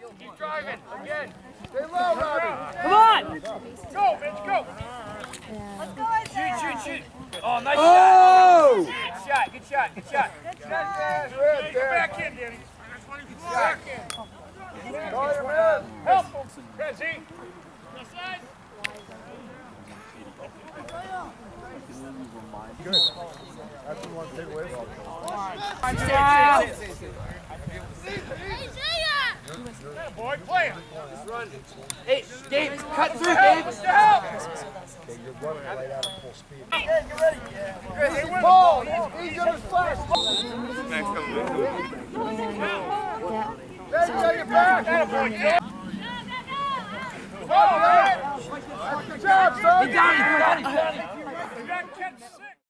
Keep driving. Again. Stay low, Robbie. Come on! Go, Mitch, go. Let's go, Isaiah. Shoot. Oh, nice shot. Good shot. Good shot. Get back in, Danny. Back in. Help. Kenzie. Good. That's the one to take away Yeah, boy, play it. Hey, Gabe, cut through, Help. Gabe. Mr. Help. Okay, you're running right out of full speed. Hey, get ready. Yeah. Ball! He's on his flash! Let's get your back! Go, man. Good job, son! Hey, Donnie.